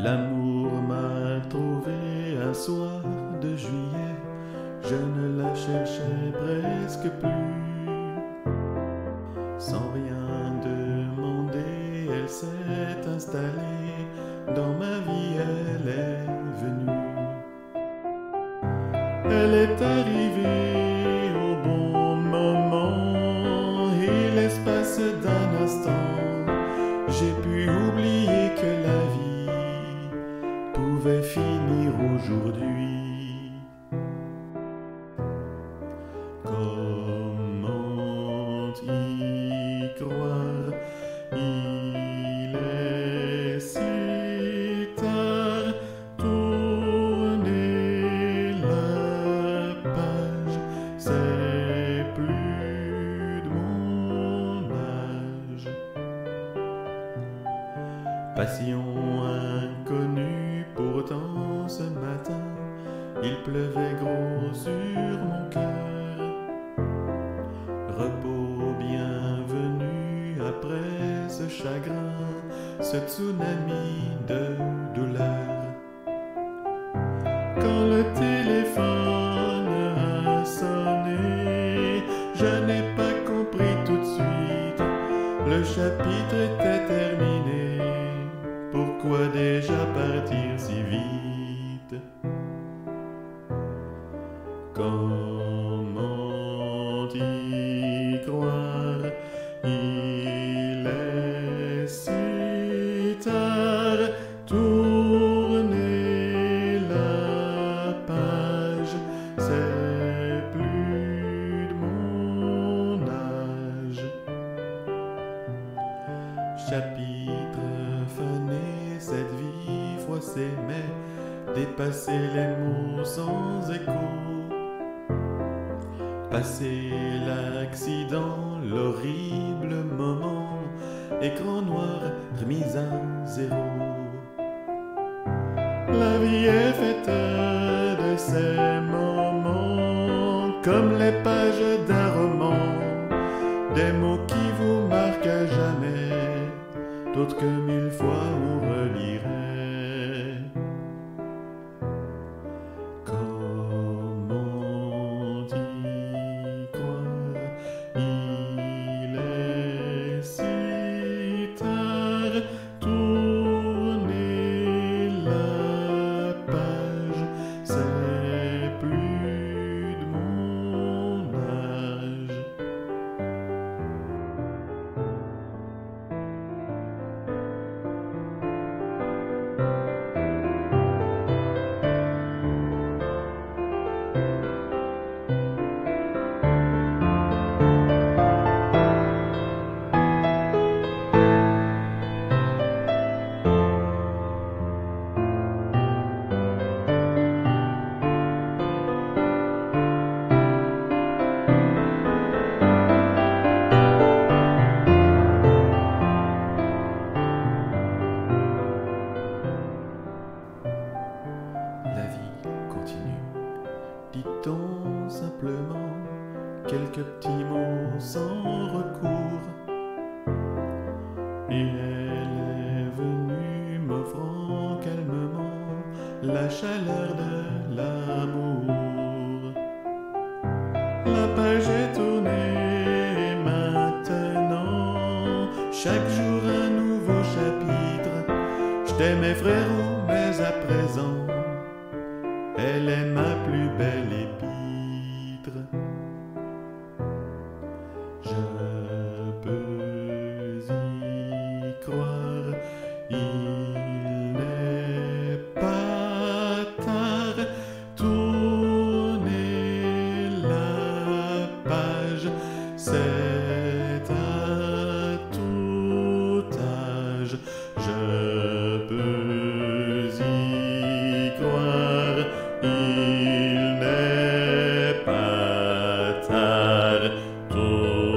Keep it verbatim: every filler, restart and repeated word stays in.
L'amour m'a trouvé un soir de juillet, je ne la cherchais presque plus. Sans rien demander, elle s'est installée, dans ma vie elle est venue. Elle est arrivée au bon moment, et l'espace d'un instant, j'ai pu oublier que la vie pouvait finir aujourd'hui. Comment y croire? Il est si tard. Tourner la page, c'est plus de mon âge. Passion inconnue, pourtant ce matin, il pleuvait gros sur mon cœur. Repos bienvenu après ce chagrin, ce tsunami de douleur. Quand le téléphone a sonné, je n'ai pas compris tout de suite, le chapitre était terminé. Pourquoi déjà partir si vite? Comment y croire? Il est si tard. Tourner la page, c'est plus de mon âge. Chapitre fané, cette vie froissée, mais dépasser les mots sans écho. Passer l'accident, l'horrible moment, écran noir remis à zéro. La vie est faite de ces moments, comme les pages d'un roman, des mots qui vous marquent à jamais, d'autres que mille fois on relirait. Comment y croire? Il est si tard. Tourner la page, c'est plus de mon âge. La vie continue, dit-on simplement quelques petits mots sans recours. Et elle est venue m'offrant calmement la chaleur de l'amour. La page est tournée et maintenant, chaque jour un nouveau chapitre. Je t'aimais frérot, mais à présent, elle est ma plus belle épître. Je peux y croire, il n'est pas tard. Tourner la page, c'est à tout âge. Je peux y croire, il n'est pas tard. Tout